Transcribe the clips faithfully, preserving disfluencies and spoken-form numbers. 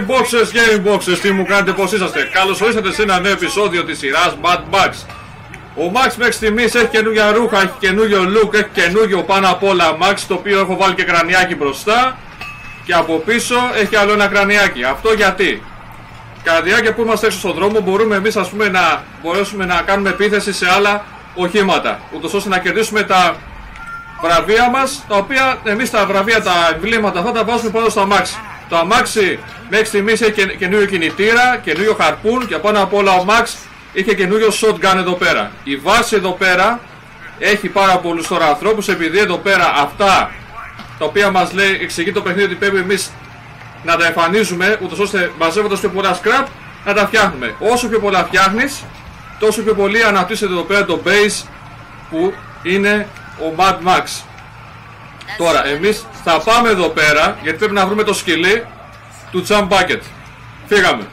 Gaming Boxers, Gaming Boxers, τι μου κάνετε, πως είσαστε? Καλώς ορίσατε σε ένα νέο επεισόδιο της σειράς Mad Max. Ο Max μέχρι στιγμής έχει καινούργια ρούχα, έχει καινούργιο look, έχει καινούργιο πάνω απ' όλα Max, το οποίο έχω βάλει και κρανιάκι μπροστά και από πίσω έχει άλλο ένα κρανιάκι. Αυτό γιατί? Κατά τη διάρκεια που είμαστε έξω στον δρόμο μπορούμε εμείς, ας πούμε, να μπορέσουμε να κάνουμε επίθεση σε άλλα οχήματα, ούτως ώστε να κερδίσουμε τα βραβεία μας, τα οποία εμείς τα βραβεία, τα εμβλήματα αυτά τα βάζουμε πάνω στο αμάξι. Το αμάξι μέχρι στιγμής έχει και, καινούριο κινητήρα, καινούριο χαρπούν και πάνω απ' όλα ο Max είχε καινούριο shotgun εδώ πέρα. Η βάση εδώ πέρα έχει πάρα πολλούς τώρα ανθρώπους, επειδή εδώ πέρα αυτά τα οποία μας λέει, εξηγεί το παιχνίδι ότι πρέπει εμείς να τα εμφανίζουμε, ούτως ώστε μαζεύοντας πιο πολλά scrap να τα φτιάχνουμε. Όσο πιο πολλά φτιάχνεις, τόσο πιο πολύ αναπτύσσεται εδώ πέρα το base που είναι ο Mad Max. Τώρα εμείς θα πάμε εδώ πέρα γιατί πρέπει να βρούμε το σκυλί του Jump Bucket. Φύγαμε.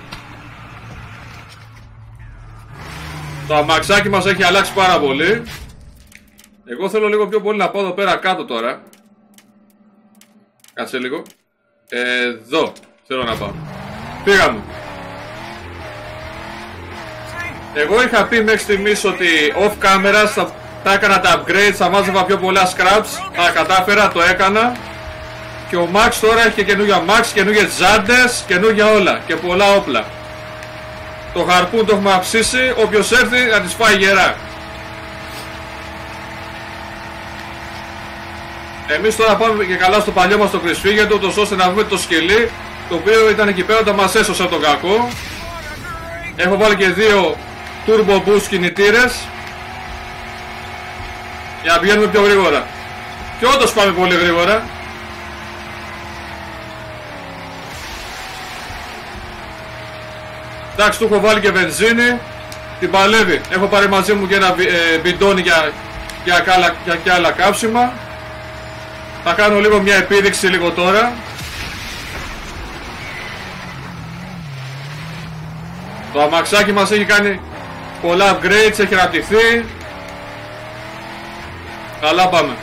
Το αμαξάκι μας έχει αλλάξει πάρα πολύ. Εγώ θέλω λίγο πιο πολύ να πάω εδώ πέρα κάτω τώρα. Κάτσε λίγο. Εδώ θέλω να πάω. Φύγαμε. Εγώ είχα πει μέχρι στιγμής ότι off camera θα, θα έκανα τα upgrades, θα μάζευα πιο πολλά scraps. Τα κατάφερα, το έκανα. Και ο Max τώρα έχει και καινούργια Max, καινούργιες ζάντες, καινούργια όλα και πολλά όπλα. Το χαρπούν το έχουμε αψήσει, όποιος έρθει να τις φάει γερά. Εμείς τώρα πάμε και καλά στο παλιό μας το κρυσφύγετο, ούτως ώστε να βρούμε το σκυλί, το οποίο ήταν εκεί πέρα όταν μας έσωσε από τον κακό. Έχω βάλει και δύο turbo boost κινητήρες για να πηγαίνουμε πιο γρήγορα. Και όντως πάμε πολύ γρήγορα. Εντάξει, του έχω βάλει και βενζίνη. Την παλεύει. Έχω πάρει μαζί μου και ένα ε, μπιντόνι για, για, για, για, για άλλα κάψιμα. Θα κάνω λίγο μια επίδειξη λίγο τώρα. Το αμαξάκι μας έχει κάνει πολλά upgrades, έχει αναπτυχθεί. Καλά πάμε.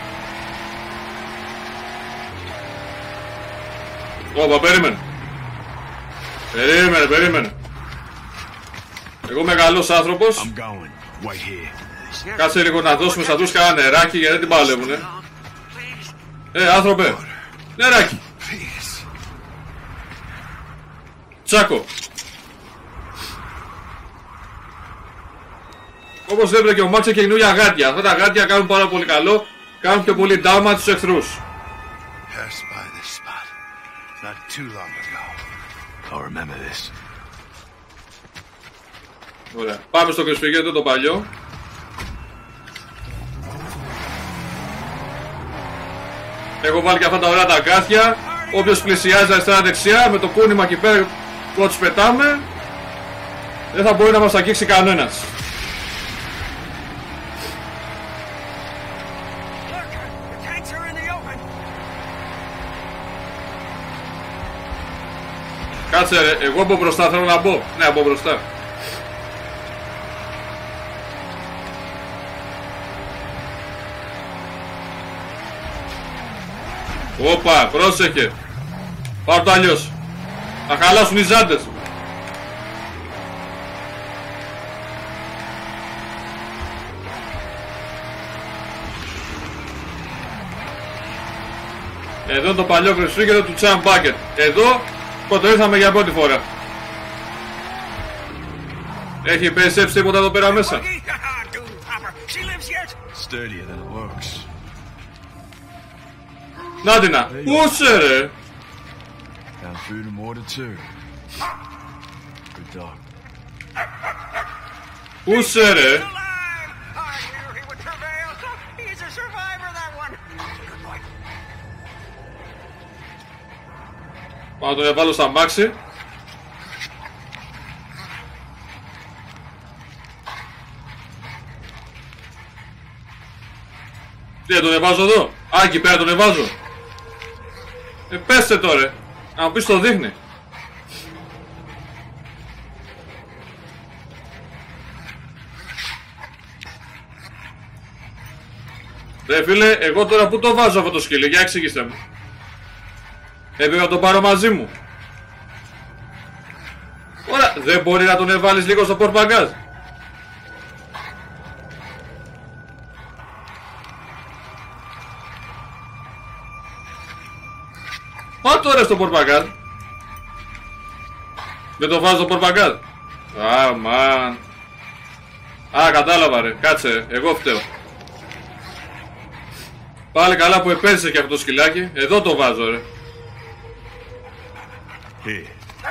Όπα, περίμενε. Περίμενε, περίμενε. Εγώ μεγάλος άνθρωπος. Κάτσε λίγο να δώσουμε στα τους κανένα νεράκι γιατί δεν την παλεύουνε. Ε, άνθρωπε, νεράκι. Τσάκο. Όπως βλέπετε και ο Max έχει καινούργια γάτια. Αυτά τα γάτια κάνουν πάρα πολύ καλό. Κάνουν πιο πολύ damage στους εχθρούς. Ωραία. Πάμε στο κρυσφυγέτο το παλιό. Έχω βάλει και αυτά τα ωραία τα αγκάθια. Όποιος πλησιάζει αριστερά δεξιά με το κούνημα εκεί πέρα που τους πετάμε, δεν θα μπορεί να μας αγγίξει κανένας. Κάτσε ρε, εγώ από μπροστά θέλω να μπω. Ναι, από μπροστά. Όπα, πρόσεχε. Πάρ' το αλλιώς. Θα χαλάσουν οι ζάντες. Εδώ το παλιό κρυσφύγετο του Jump Bucket. Εδώ που το ήρθαμε για πρώτη φορά. Έχει περισσέψει τίποτα εδώ πέρα μέσα? Νάτινα, πούσε ρε. Πούσε ρε. Πάω να τον εβάλω στα μάξι. Τι, τον εβάζω εδώ? Α, εκεί πέρα τον εβάζω. Ε, πέστε τώρα. Να μου πεις το δείχνει. Ρε φίλε, εγώ τώρα που το βάζω αυτό το σκύλι, για εξηγήστε μου. Έπρεπε να το πάρω μαζί μου. δεν μπορεί να τον εβάλεις λίγο στο πορπαγκάζ? Μα τώρα στο πορπαγκάζ. Δεν το βάζω στο πορπαγκάζ. Α, μαν. Α, κατάλαβα ρε, κάτσε, εγώ φταίω. Πάλι καλά που επένδυσε και αυτό το σκυλάκι. Εδώ το βάζω ρε. Here.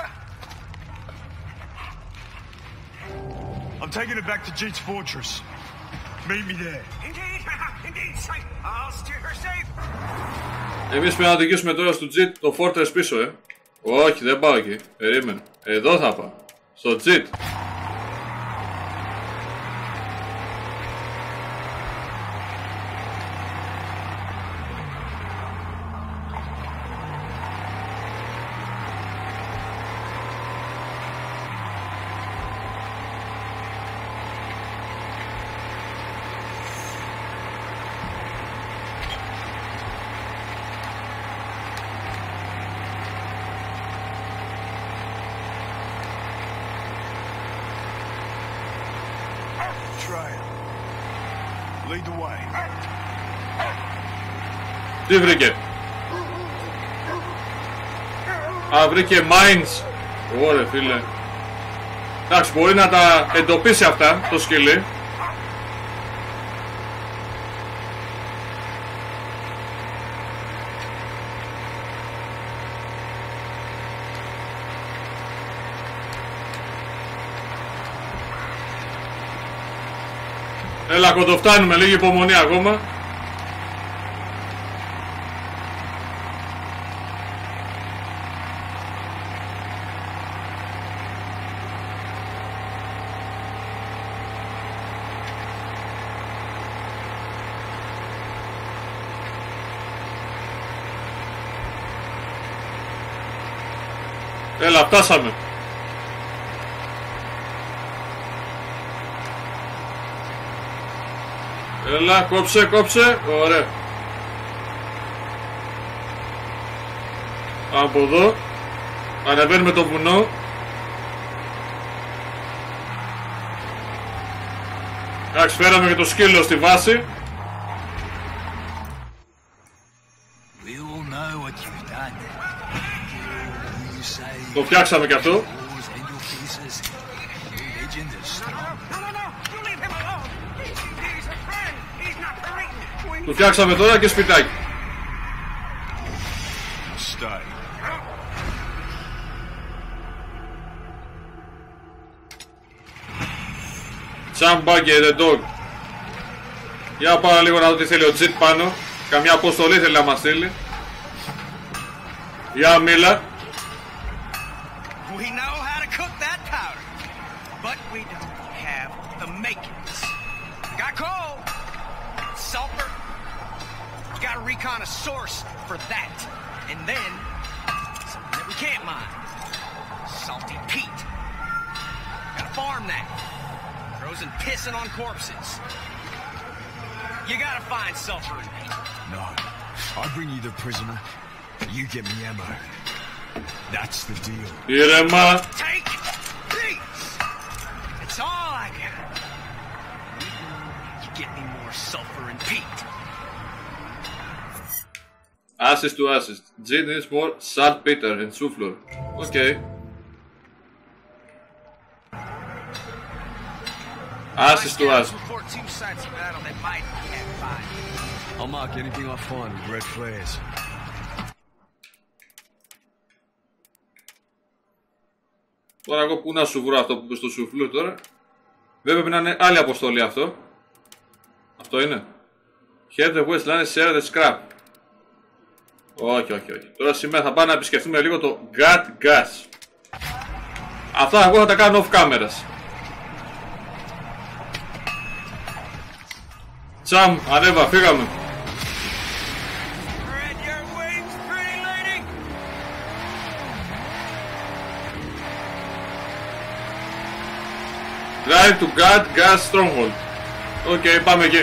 I'm taking it back to Jeet's fortress. Meet me there. Indeed, indeed, safe. I'll steer her safe. Εμείς πρέπει να οδηγήσουμε τώρα στο Jeet το Fortress πίσω, ε. Όχι, δεν πάω εκεί. Περίμενε. Εδώ θα πάω. Στο Jeet. Lead the way. Τι βρήκε? Α, βρήκε mines. Ωρε φίλε. Εντάξει, μπορεί να τα εντοπίσει αυτά το σκυλί. Έλα, κοντοφτάνουμε, λίγη υπομονή ακόμα. Έλα, φτάσαμε. Έλα, κόψε, κόψε. Ωραία. Από εδώ ανεβαίνουμε το βουνό. Εντάξει, φέραμε και το σκύλο στη βάση. Το φτιάξαμε κι αυτό. Το φτιάξαμε τώρα και σπιτάκι. Τσάμπαγκε the dog. Για πάω λίγο να δω τι θέλει ο Τζιτ πάνω. Καμιά αποστολή θέλει να μας στείλει. Για μίλα. Recon a source for that, and then something that we can't mine. Salty peat. Gotta farm that. Grows and pissing on corpses. You gotta find sulfur and peat. No, I bring you the prisoner. You get me ammo. That's the deal. Ήρεμα. Take these. It's all I got. You get me more sulfur and peat. Assist to assist. Jeet needs more saltpeter and souffleur. Okay. Assist to assist. I'll mark anything I find with red flares. Τώρα εγώ που να σου βρω αυτό που είπε στο σουφλού τώρα. Βέβαια πρέπει να είναι άλλη αποστολή αυτό. Αυτό είναι. Head the Westland, share the scrap. Όχι, όχι, όχι. Τώρα σήμερα θα πάμε να επισκεφτούμε λίγο το Gut Gas. Αυτά εγώ θα τα κάνω off cameras. Τσαμ, ανέβα, φύγαμε. Drive to Gut Gas Stronghold. Οκ, okay, πάμε εκεί.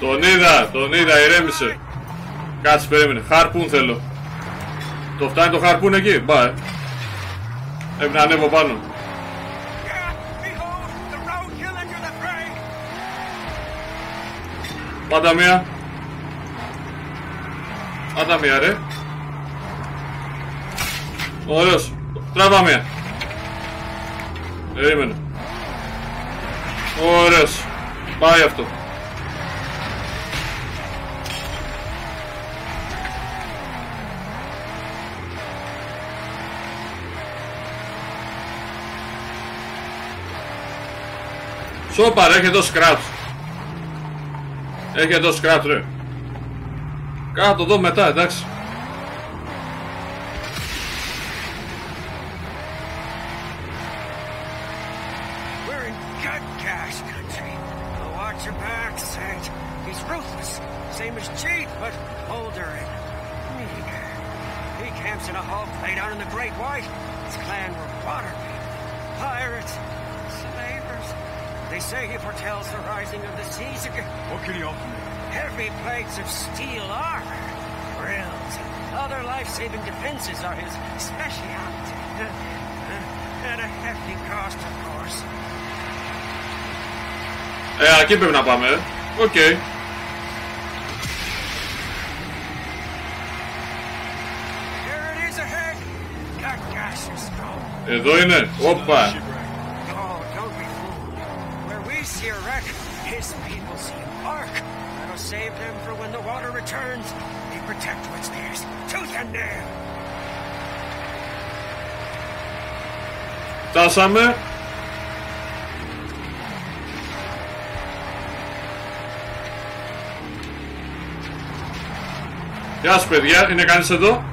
Τον είδα, τον είδα, ηρέμησε. Κάτσε, περίμενε. Χαρπούν θέλω. Το φτάνει το χαρπούν εκεί, μπα, ε. Πρέπει να ανέβω πάνω. Πάντα μία. Πάντα μία, ρε. Ωραίος. Τράβα μία. Περίμενε. Ωραίος. Πάει αυτό. Σόπα ρε, έχει εδώ σκράτς. Έχει εδώ σκράτς ρε. Κάτω εδώ μετά, εντάξει. We're in gut cash country. Watch your back, Saint. He's ruthless, same as Chief, but older and meaner. He camps in a hog play down in the Great White. His clan were watermen, pirates, slavers. They say he foretells the rising of the seas again. What can he offer me? Heavy plates of steel armor, grills, and other life-saving defenses are his specialty. At a hefty cost, of course. Ε, εκεί πρέπει να πάμε, ε. Οκ. Okay. Εδώ είναι, όπα. Φτάσαμε. Γεια σου παιδιά, είναι κανείς εδώ?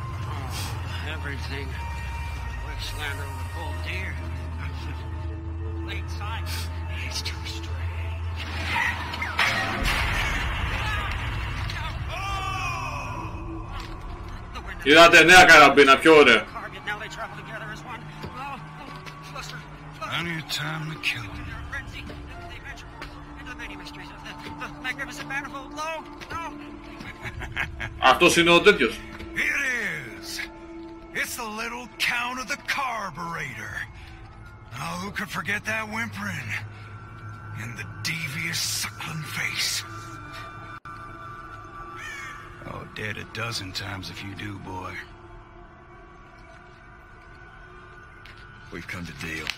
Είδατε νέα καραμπίνα, πιο ωραία. Αυτός είναι ο τέτοιος. It is. It's the little count of the carburetor. Oh, who could forget that whimpering? And the devious suckling face. Oh, dead a dozen times if you do, boy. We've come to deal.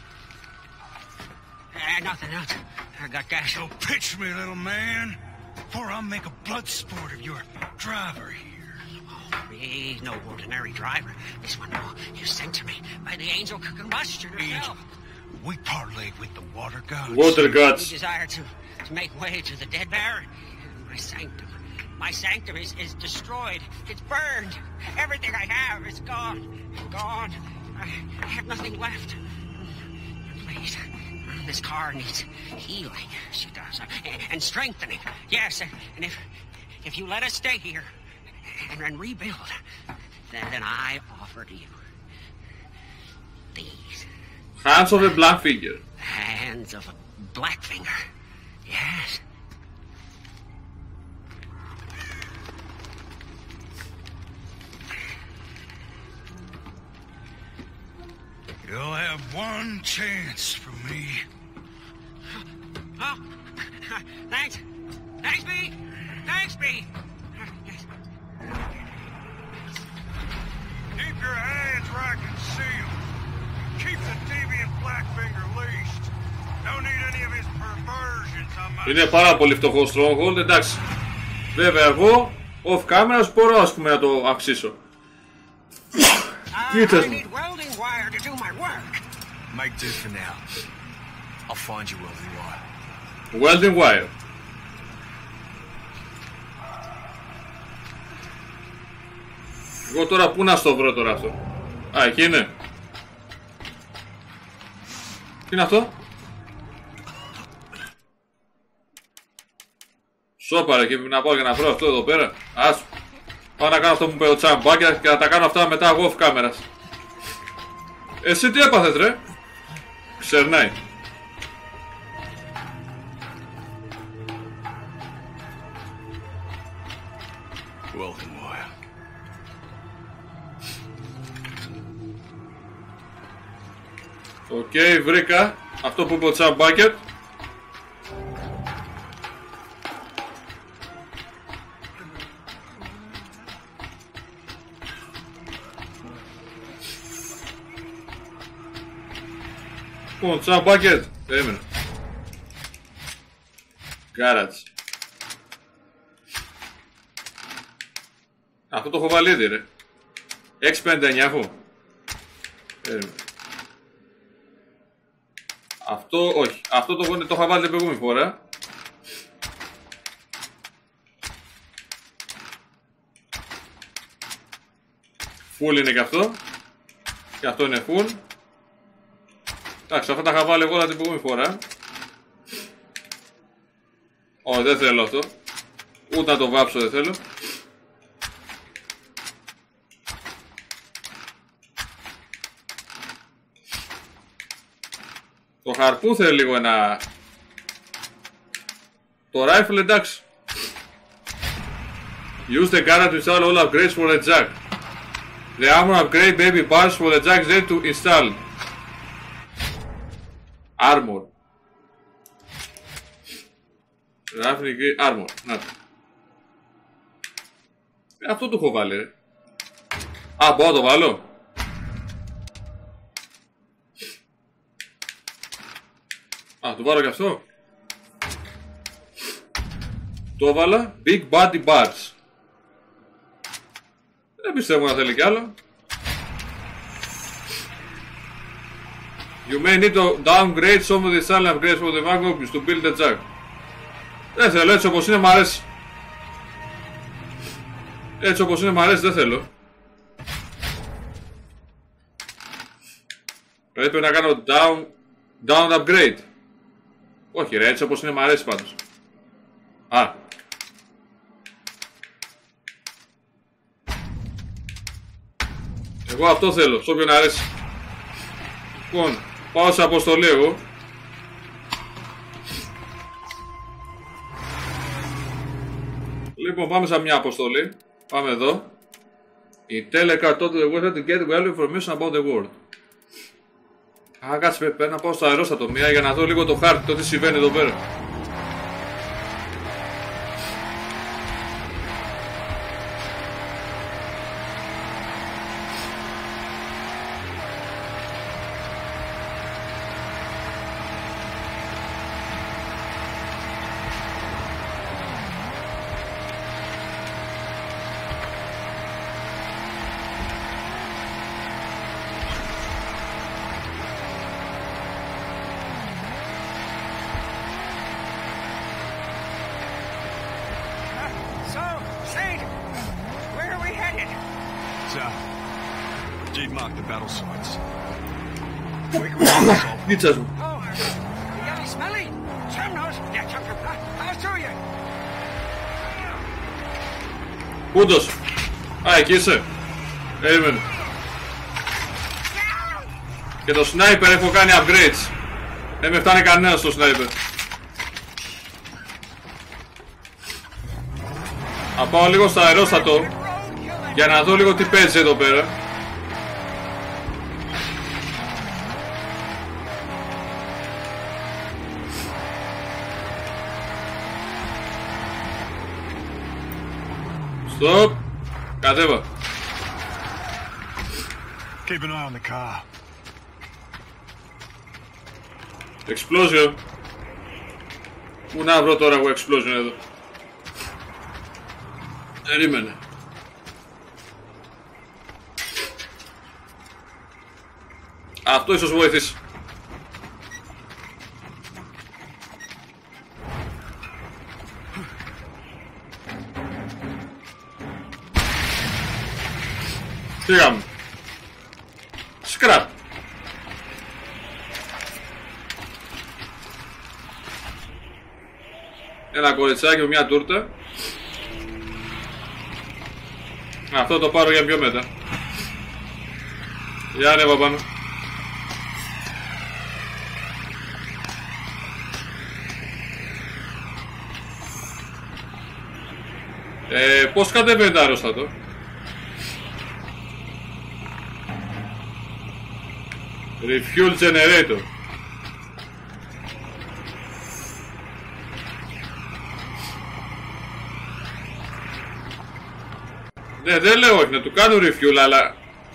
Uh, nothing else. I got gas. So pitch me, little man, before I make a blood sport of your driver here. Oh, he's no ordinary driver. This one, oh, you sent to me by the angel combustion herself. We parlayed with the water gods. Water gods. We desire to, to make way to the dead baron. My sanctum. My sanctum is, is destroyed. It's burned. Everything I have is gone. Gone. I, I have nothing left. Please. This car needs healing. She does. And, and strengthening. Yes, and, and if if you let us stay here and, and rebuild, then, then I offer to you these. Hands of a Blackfinger. Hands of a Blackfinger. Yes. You'll have one chance from me. Oh, thanks. Thanks, B. Thanks, B. Yes. Keep your hands where I can see them. Keep the deviant Blackfinger leashed. Don't need any of his perversions on my... Είναι πάρα πολύ φτωχό Stronghold, εντάξει. Βέβαια εγώ, off camera, μπορώ ας πούμε να το αυξήσω. Κοίτας μου. Make do for now. I'll find you welding wire. Welding wire. Εγώ τώρα πού να στο βρω τώρα αυτό? Α, εκεί είναι. Τι είναι αυτό? Σόπα ρε, και να πάω και να βρω αυτό εδώ πέρα. Ας πάω να κάνω αυτό που μου είπε ο Τσαμπάκια και να τα κάνω αυτά μετά εγώ off cameras. Εσύ τι έπαθες ρε? Ξερνάει. Welcome, boy. Οκ, okay, βρήκα αυτό που είπε ο Τσαμ Μπάκετ. Λοιπόν, Τσαμ Μπάκετ, περίμενε. Γκάρατς. Αυτό το έχω βάλει ήδη, ρε. έξι πενήντα εννιά έχω. Περίμενε. Αυτό, όχι. Αυτό το, το είχα βάλει την προηγούμενη φορά. Full είναι και αυτό. Και αυτό είναι full. Εντάξει, αυτά τα είχα βάλει εγώ την προηγούμενη φορά. Ω, δεν θέλω αυτό. Ούτε να το βάψω δεν θέλω. Το χαρπού θέλει λίγο ένα... Το rifle εντάξει. Use the gun to install all upgrades for the jack. The armor upgrade baby parts for the jack ready to install. Armor. Rifle armor. Να το. Ε, αυτό το έχω βάλει ρε. Α, μπορώ να το βάλω. Α, το βάλω και αυτό. Το έβαλα. Big body bars. Δεν πιστεύω να θέλει κι άλλο. You may need to downgrade some of the install upgrades for the vacuum to build the jack. Δεν θέλω, έτσι όπως είναι μ' αρέσει. Έτσι όπως είναι μ' αρέσει, δεν θέλω. Πρέπει να κάνω down, down upgrade. Όχι ρε, έτσι όπως είναι μ' αρέσει πάντως. Α. Εγώ αυτό θέλω, σ' όποιον αρέσει. Λοιπόν, πάω σε αποστολή εγώ. Λοιπόν, πάμε σε μια αποστολή. Πάμε εδώ. Η Telecar told the world to get well information about the world. Α, κάτσε, πρέπει να πάω στο αερόστατο για να δω λίγο το χάρτη, το τι συμβαίνει εδώ πέρα. Πίτσας μου. Πούντος. Α, εκεί είσαι. Περίμενε. Και το sniper έχω κάνει upgrades. Δεν με φτάνει κανένας στο sniper. Θα πάω λίγο στο αερόστατο για να δω λίγο τι παίζει εδώ πέρα. Stop. Κατέβα. Keep an eye on the car. Explosion. Πού να βρω τώρα εγώ explosion εδώ. Περίμενε. Αυτό ίσως βοηθήσει. Φύγαμε. Scrap. Ένα κοριτσάκι με μια τούρτα. Αυτό το πάρω για πιο μετά. Για ανέβα πάνω. Ε, πώς κατεβαίνει το αερόστατο? Refuel generator. Ναι, δεν λέω όχι, να του κάνουν refuel, αλλά...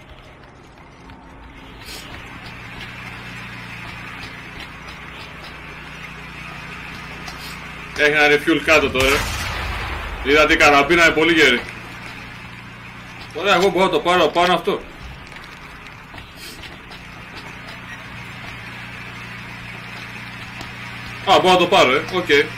Έχει ένα refuel κάτω τώρα. Είδατε η καραμπίνα είναι πολύ γερή. Ωραία, εγώ μπορώ να το πάρω πάνω αυτό. Α, μπορώ να το πάρω, ε, οκ. Okay.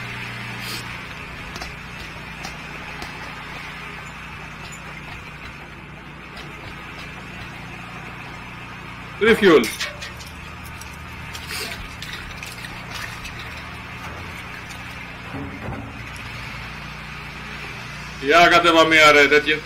Refuel. Για κατέβα μία ρε τέτοια.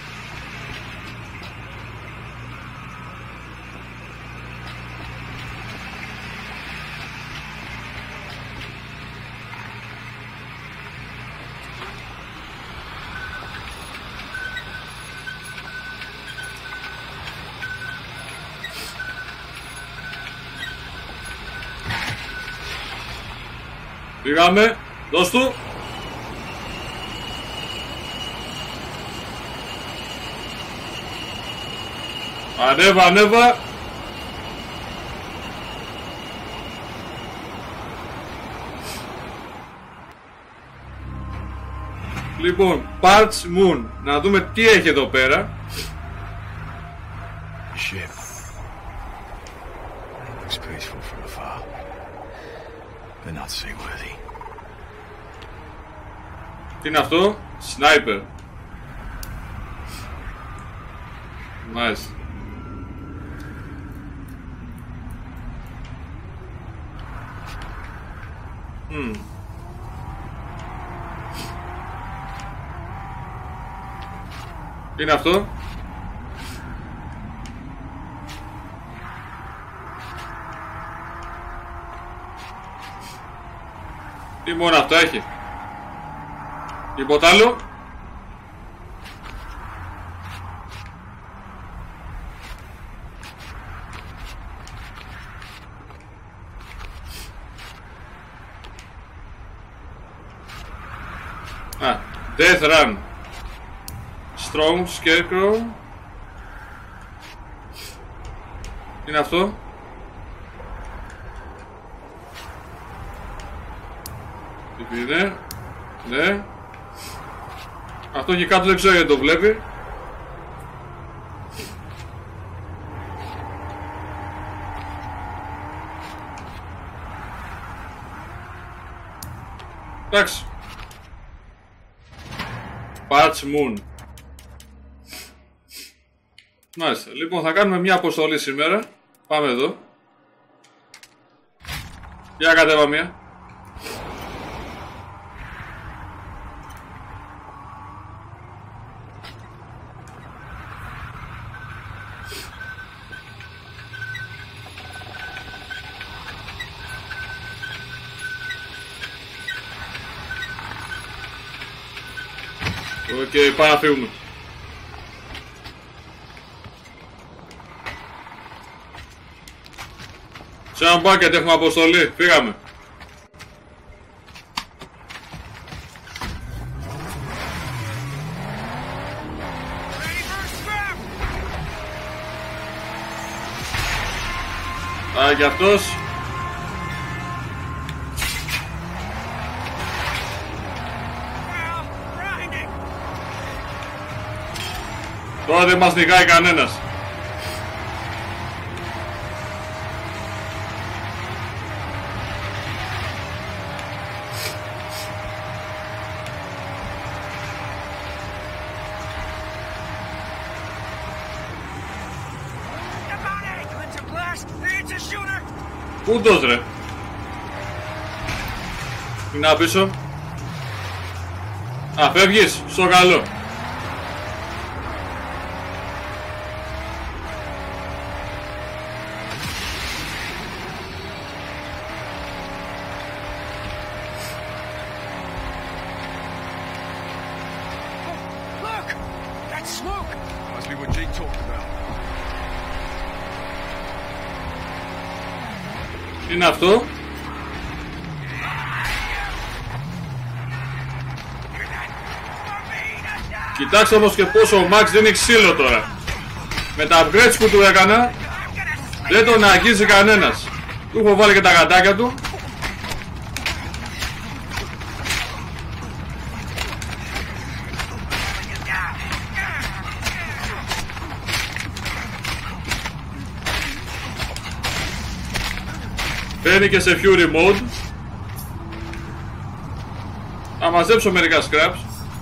Πήγαμε, δώσ' του. Ανέβα, ανέβα. Λοιπόν, Parts Moon. Να δούμε τι έχει εδώ πέρα. Ship. Looks peaceful from afar, but not seaworthy. Τι είναι αυτό? Sniper. Μάλιστα. Mm. Τι είναι αυτό? Τι μόνο αυτό έχει? Τίποτα άλλο? Α, Death Run. Strong Scarecrow. Τι είναι αυτό? Τι είναι? Ναι. Αυτό εκεί κάτω δεν ξέρω γιατί το βλέπει. Εντάξει. Parts Moon. Μάλιστα. Λοιπόν, θα κάνουμε μια αποστολή σήμερα. Πάμε εδώ. Για κατέβα μία. Οκ, okay, πάμε να φύγουμε. Σε ένα μπάκετ έχουμε αποστολή, φύγαμε. Α, και αυτός. Τώρα δεν μας νικάει κανένας. Πούντος ρε. Είναι πίσω. Α, φεύγεις, στο καλό. It's Luke. Must be what Jake talked about. Τι είναι αυτό? Κοιτάξτε όμως και πόσο ο Max δίνει ξύλο τώρα. Με τα upgrades που του έκανα δεν τον αγγίζει κανένας. Του έχω βάλει και τα γαντάκια του. Μπαίνει και σε Fury Mode. Θα μαζέψω μερικά scraps.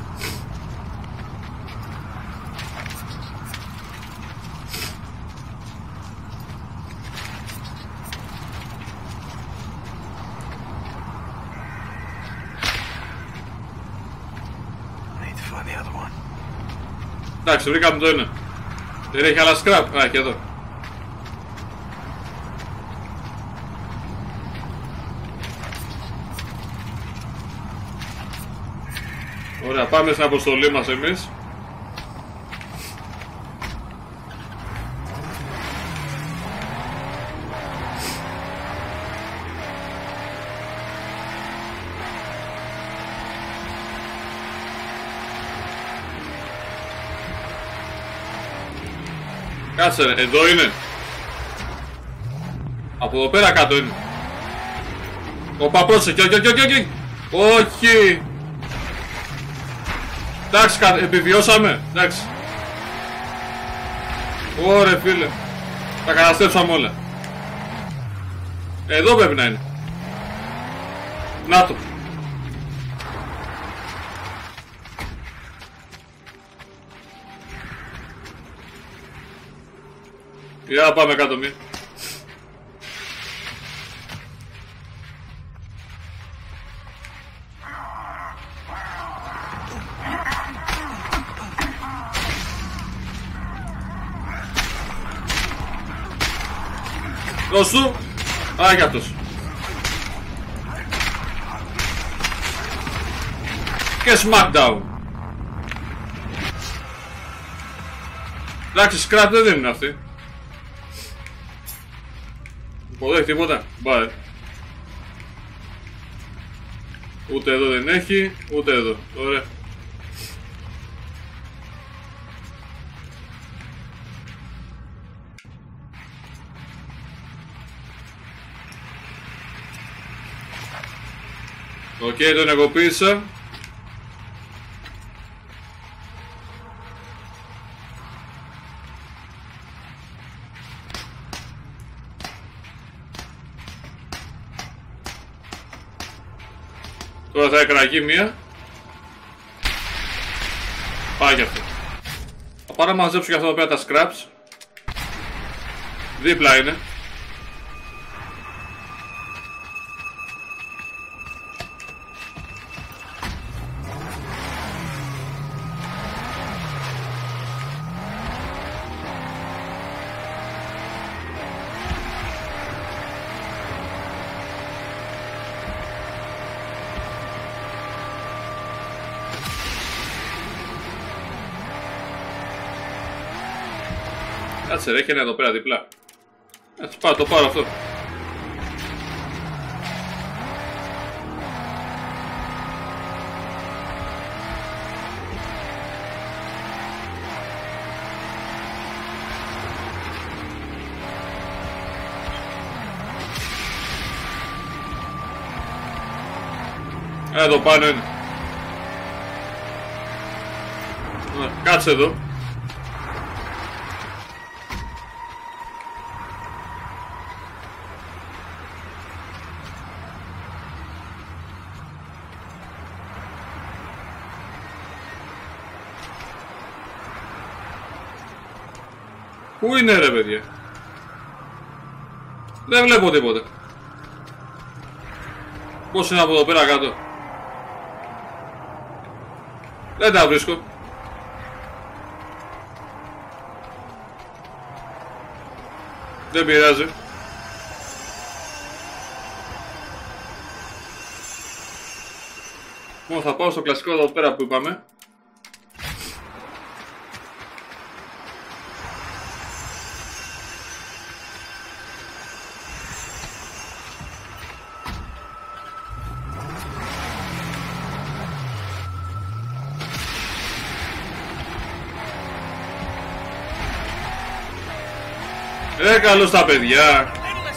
Εντάξει, βρήκαμε το ένα. Δεν έχει άλλα scrap. Α, και εδώ. Ωραία, πάμε στην αποστολή μας εμείς. Κάτσε ρε, εδώ είναι. Από εδώ πέρα κάτω είναι. Οπα, πρόσεχε, όχι, όχι, όχι, όχι. Όχι. Εντάξει, επιβιώσαμε. Εντάξει. Ωρε φίλε. Τα καταστρέψαμε όλα. Εδώ πρέπει να είναι. Να το. Για πάμε κάτω μία. Δώσ' του. Α, και αυτός. Και Smackdown. Εντάξει, scrap δεν είναι αυτή. Ποτέ έχει τίποτα. Μπάρε. Ούτε εδώ δεν έχει, ούτε εδώ. Ωραία. Οκ, okay, τον εγωπήσα. Τώρα θα εκραγεί μία. Πάει και αυτό. Θα πάρω να μαζέψω και αυτά εδώ πέρα τα scraps. Δίπλα είναι. Κάτσε ρε, έχει ένα εδώ πέρα διπλά. Έτσι πάω, το πάρω αυτό. Εδώ πάνω είναι. Κάτσε εδώ. Πού είναι ρε παιδιά? Δεν βλέπω τίποτε. Πώς είναι από εδώ πέρα κάτω? Δεν τα βρίσκω. Δεν πειράζει. Μόνο θα πάω στο κλασικό εδώ πέρα που είπαμε. Ε, καλώς τα παιδιά.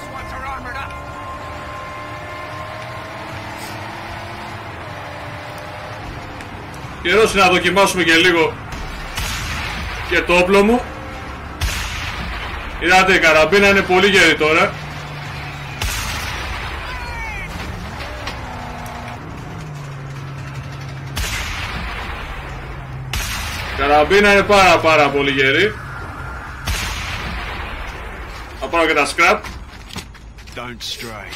Καιρός είναι να δοκιμάσουμε και λίγο και το όπλο μου. Είδατε, η καραμπίνα είναι πολύ γερή τώρα. Η καραμπίνα είναι πάρα πάρα πολύ γερή. Θα πάρω και τα scrap. Don't stray.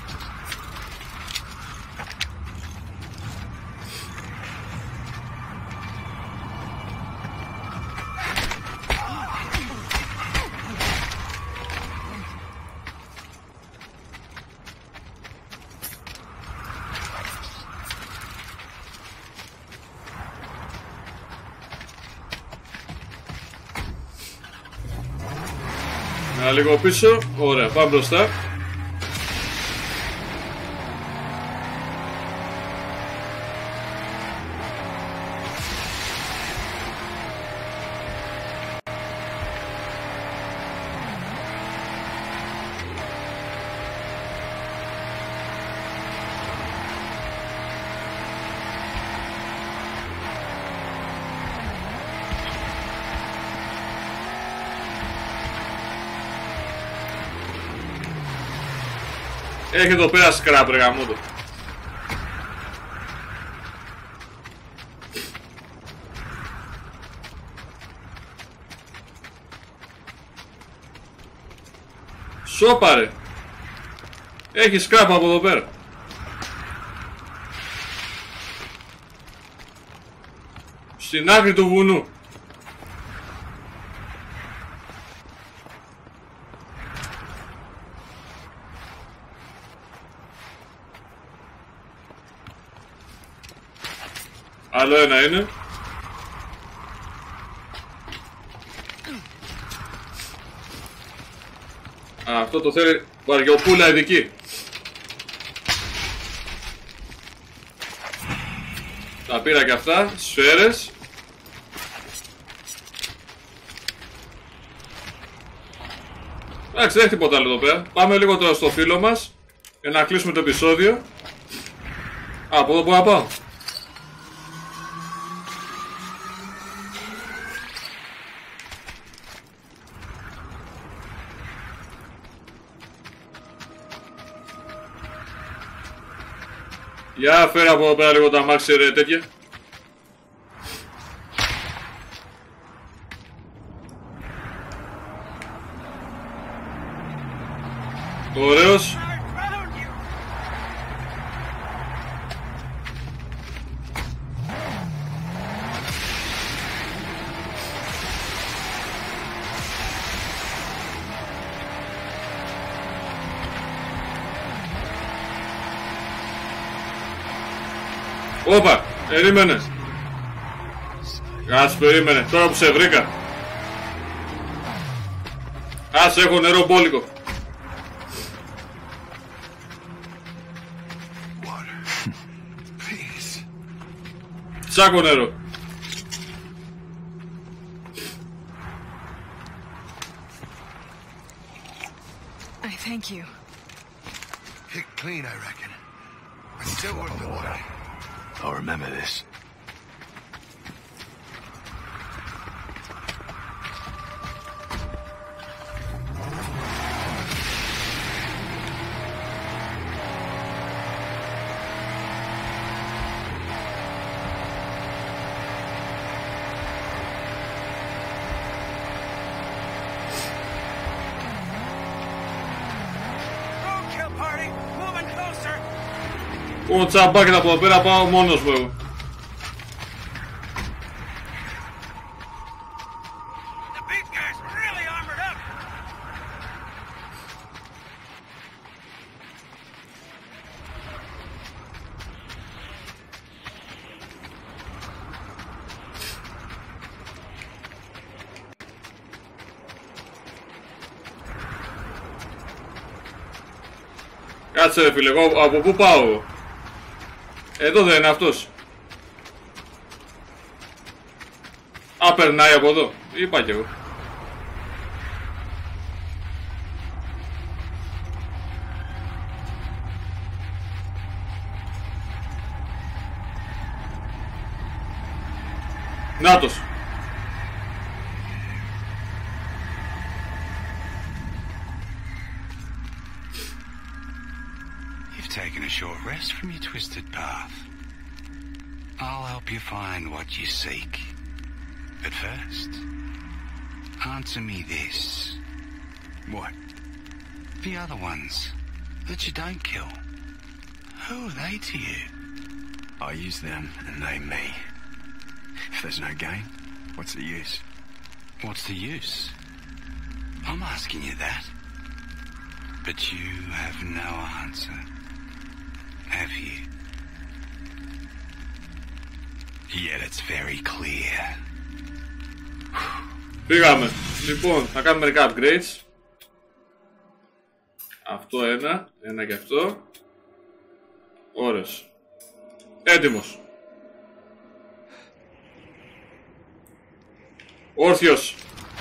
Ένα λίγο πίσω, ωραία, πάμε μπροστά. Έχει εδώ πέρα scrap ρε γαμότο. Σώπα ρε. Έχει scrap από εδώ πέρα. Στην άκρη του βουνού. Άλλο ένα είναι. Α, αυτό το θέλει βαριοπούλα ειδική. Τα πήρα και αυτά, σφαίρες. Εντάξει, δεν έχει τίποτα άλλο εδώ πέρα. Πάμε λίγο τώρα στο φίλο μας για να κλείσουμε το επεισόδιο. Α, από εδώ μπορώ να πάω. Για φέρα από εδώ πέρα λίγο τα αμάξι ρε τέτοια. Ωραίος. Όπα, περίμενε. Ας περίμενε, τώρα που σε βρήκα. Ας έχω νερό μπόλικο. Τσάκο νερό. I thank you. Pick clean, I reckon. But still worth the water. I'll remember this. Ο τσαμπάκια από εδώ πέρα πάω μόνος μου εγώ. Κάτσε ρε φίλε, εγώ από πού πάω? Εδώ δεν είναι αυτός. Α, περνάει από εδώ. Είπα κι εγώ. Νάτος. You've taken a short rest from your twisted path. I'll help you find what you seek. But first, answer me this. What? The other ones that you don't kill. Who are they to you? I use them and they me. If there's no gain, what's the use? What's the use? I'm asking you that. But you have no answer. Have you? Yet it's very clear. Πήγαμε. Λοιπόν, θα κάνουμε μερικά upgrades. Αυτό ένα, ένα και αυτό. Ωρες. Έτοιμος. Όρθιος.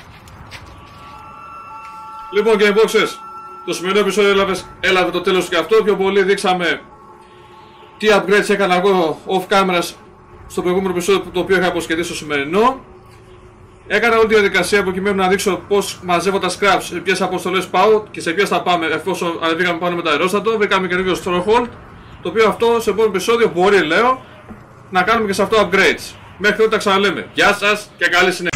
Λοιπόν, Game Boxers, το σημερινό επεισόδιο έλαβε, έλαβε το τέλος του και αυτό. Πιο πολύ δείξαμε τι upgrades έκανα εγώ off cameras στο προηγούμενο επεισόδιο, το οποίο είχα αποσχεδίσει στο σημερινό. Έκανα όλη τη διαδικασία προκειμένου να δείξω πως μαζεύω τα scraps, σε ποιες αποστολές πάω και σε ποιες θα πάμε εφόσον ανεβήκαμε πάνω με το αερόστατο. Βρήκαμε καινούργιο Stronghold, το οποίο αυτό σε επόμενο επεισόδιο μπορεί, λέω, να κάνουμε και σε αυτό upgrades. Μέχρι τότε τα ξαναλέμε. Γεια σας και καλή συνέχεια.